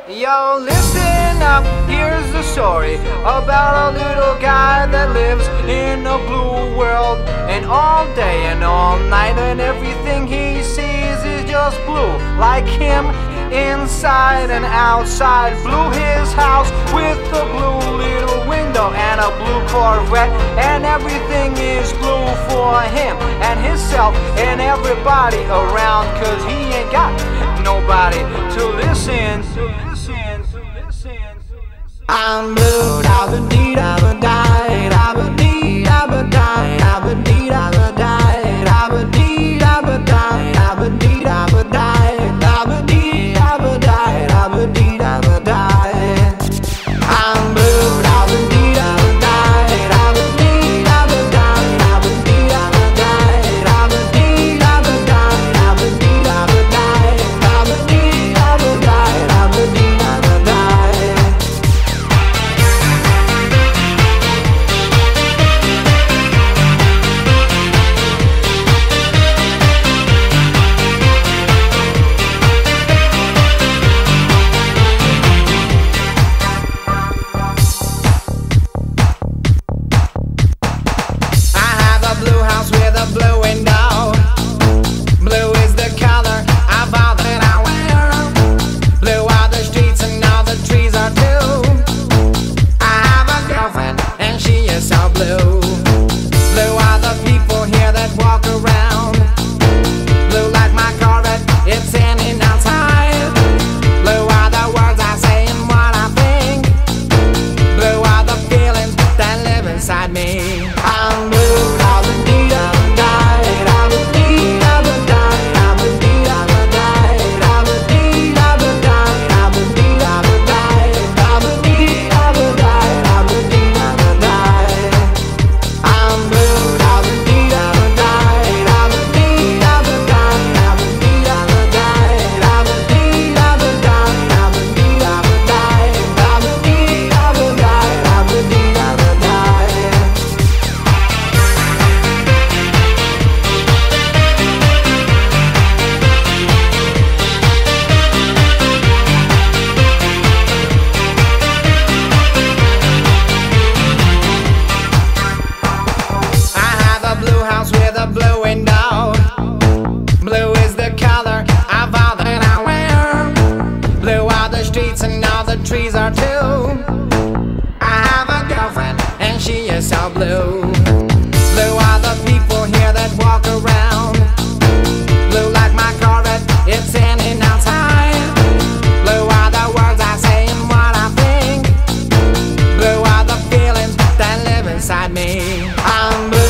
Yo, listen up, here's the story about a little guy that lives in a blue world. And all day and all night and everything he sees is just blue. Like him, inside and outside. Blue his house with a blue little window and a blue Corvette. And everything is blue for him and himself and everybody around. Cause he ain't got nobody to listen. I'm blue, da ba dee da ba die, da ba dee da ba die, da ba dee da ba die, da ba dee da ba die, da ba dee da ba die, da ba dee da ba die, da ba dee da ba die. I'm blue, da ba dee da ba die, da ba dee da ba die, da ba dee da ba die, da ba dee da ba die, da ba dee da ba die, da ba dee da ba die, da ba dee da ba die. Blue window, blue is the color of all that I wear. Blue are the streets and all the trees are too. I have a girlfriend and she is so blue. Blue are the people here that walk around. Blue like my Corvette, it's standing outside. Blue are the words I say and what I think. Blue are the feelings that live inside me. I'm blue, all the need of with a blue window. Blue is the color of all that I wear. Blue are the streets and all the trees are too. I have a girlfriend and she is so blue. Blue are the people here that walk around. Blue like my Corvette, it's standing outside. Blue are the words I say and what I think. Blue are the feelings that live inside me. I'm blue.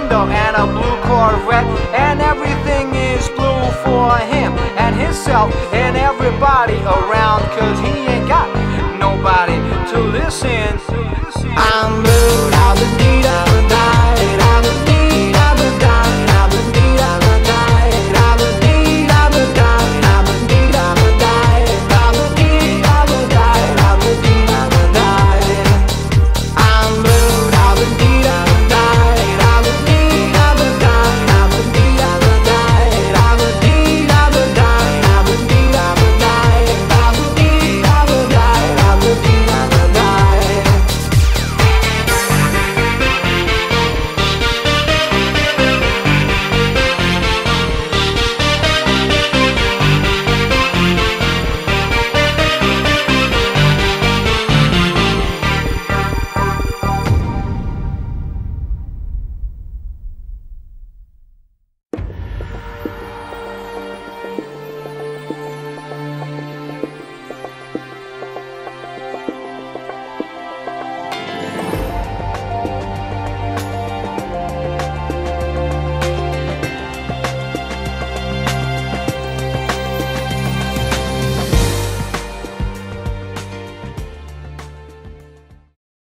And everything is blue for him and himself